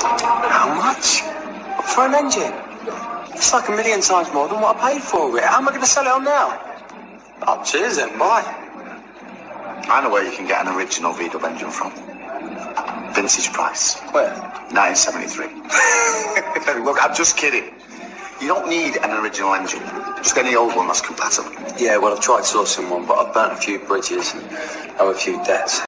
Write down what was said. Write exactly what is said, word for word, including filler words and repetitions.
How much? For an engine? It's like a million times more than what I paid for it. How am I going to sell it on now? Oh, cheers then, bye. I know where you can get an original V-dub engine from. Vintage price. Where? nineteen seventy-three. Look, I'm just kidding. You don't need an original engine. Just any old one that's compatible. Yeah, well, I've tried sourcing one, but I've burnt a few bridges and owe a few debts.